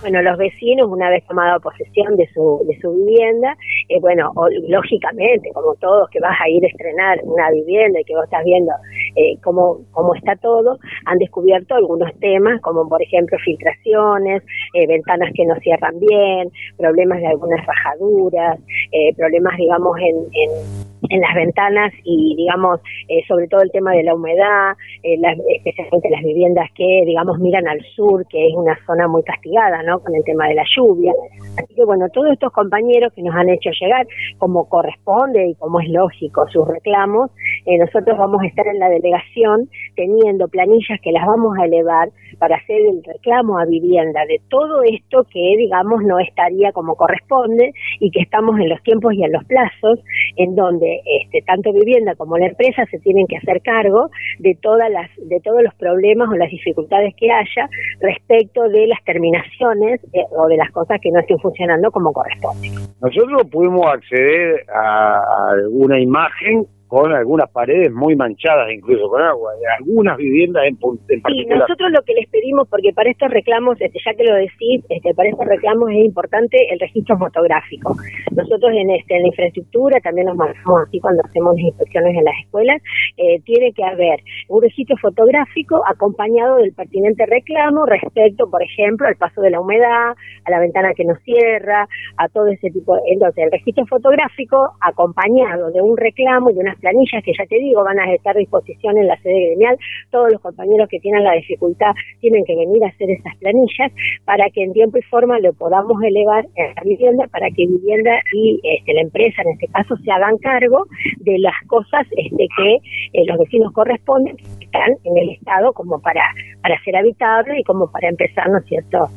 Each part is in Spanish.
Bueno, los vecinos, una vez tomado posesión de su vivienda, lógicamente, como todos que vas a ir a estrenar una vivienda y que vos estás viendo cómo está todo, han descubierto algunos temas, como por ejemplo filtraciones, ventanas que no cierran bien, problemas de algunas rajaduras, problemas, digamos, en las ventanas y, digamos, sobre todo el tema de la humedad, especialmente las viviendas que, digamos, miran al sur, que es una zona muy castigada, ¿no?, con el tema de la lluvia. Así que, bueno, todos estos compañeros que nos han hecho llegar, como corresponde y como es lógico, sus reclamos, nosotros vamos a estar en la delegación teniendo planillas que las vamos a elevar para hacer el reclamo a vivienda de todo esto que, digamos, no estaría como corresponde y que estamos en los tiempos y en los plazos en donde tanto vivienda como la empresa se tienen que hacer cargo de todos los problemas o las dificultades que haya respecto de las terminaciones o de las cosas que no estén funcionando como corresponde. Nosotros pudimos acceder a alguna imagen con algunas paredes muy manchadas, incluso con agua, de algunas viviendas en particular. Sí, nosotros lo que les pedimos, porque para estos reclamos, ya que lo decís, para estos reclamos es importante el registro fotográfico. Nosotros en la infraestructura también nos manejamos así cuando hacemos las inspecciones en las escuelas, tiene que haber un registro fotográfico acompañado del pertinente reclamo respecto, por ejemplo, al paso de la humedad, a la ventana que no cierra, a todo ese tipo. Entonces, el registro fotográfico acompañado de un reclamo y de unas planillas que, ya te digo, van a estar a disposición en la sede gremial. Todos los compañeros que tienen la dificultad tienen que venir a hacer esas planillas para que en tiempo y forma lo podamos elevar a la vivienda, para que vivienda y la empresa, en este caso, se hagan cargo de las cosas que los vecinos corresponden, que están en el estado como para ser habitable y como para empezar, ¿no es cierto?,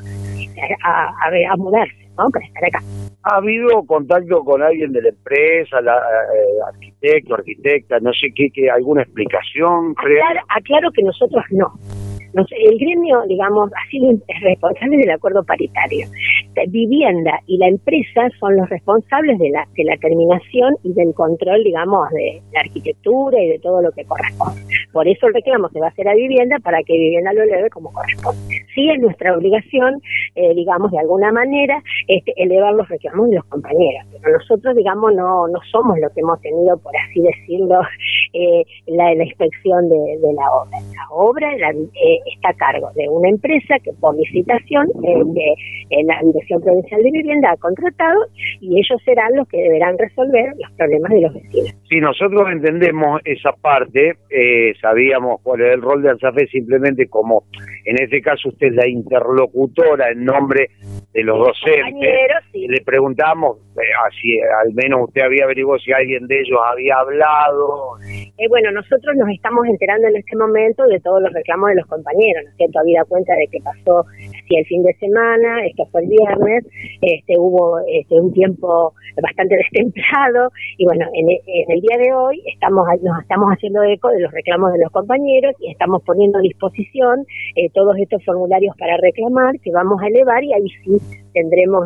a mudarse, ¿no?, para estar acá. ¿Ha habido contacto con alguien de la empresa, arquitecto, arquitecta, no sé qué alguna explicación? Aclaro que nosotros no. El gremio, digamos, ha sido responsable del acuerdo paritario. Vivienda y la empresa son los responsables de la terminación y del control, digamos, de la arquitectura y de todo lo que corresponde. Por eso el reclamo se va a hacer a vivienda, para que vivienda lo eleve como corresponde. Sí, es nuestra obligación, digamos, de alguna manera, elevar los reclamos de los compañeros. Pero nosotros, digamos, no somos los que hemos tenido, por así decirlo, la inspección de la obra. La obra está a cargo de una empresa que, por licitación, la Dirección Provincial de Vivienda ha contratado, y ellos serán los que deberán resolver los problemas de los vecinos. Sí, nosotros entendemos esa parte, sabíamos cuál es el rol de ANSAFE, simplemente como en este caso usted es la interlocutora en nombre de los docentes, sí. Le preguntamos si al menos usted había averiguado si alguien de ellos había hablado. Bueno, nosotros nos estamos enterando en este momento de todos los reclamos de los compañeros, ¿no es cierto? Habida cuenta de que pasó el fin de semana, esto fue el viernes, hubo un tiempo bastante destemplado, y bueno, en el día de hoy nos estamos haciendo eco de los reclamos de los compañeros y estamos poniendo a disposición todos estos formularios para reclamar, que vamos a elevar, y ahí sí tendremos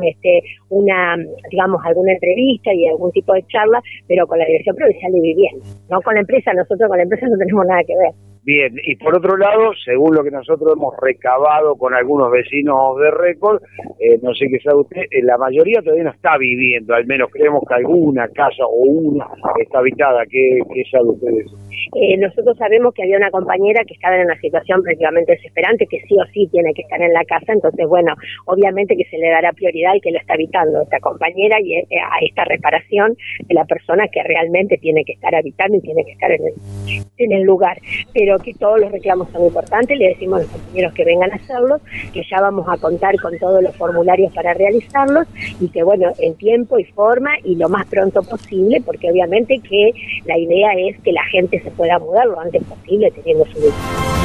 alguna entrevista y algún tipo de charla, pero con la Dirección Provincial de Vivienda, no con la empresa. Nosotros con la empresa no tenemos nada que ver. Bien, y por otro lado, según lo que nosotros hemos recabado con algunos vecinos de récord, no sé qué sabe usted, la mayoría todavía no está viviendo, al menos creemos que alguna casa o una está habitada. ¿Qué sabe usted de eso? Nosotros sabemos que había una compañera que estaba en una situación prácticamente desesperante, que sí o sí tiene que estar en la casa. Entonces, bueno, obviamente que se le dará prioridad al que lo está habitando, esta compañera, y a esta reparación de la persona que realmente tiene que estar habitando y tiene que estar en el lugar. Pero que todos los reclamos son importantes, le decimos a los compañeros que vengan a hacerlos, que ya vamos a contar con todos los formularios para realizarlos, y que, bueno, en tiempo y forma y lo más pronto posible, porque obviamente que la idea es que la gente se pueda mudar lo antes posible teniendo su vida.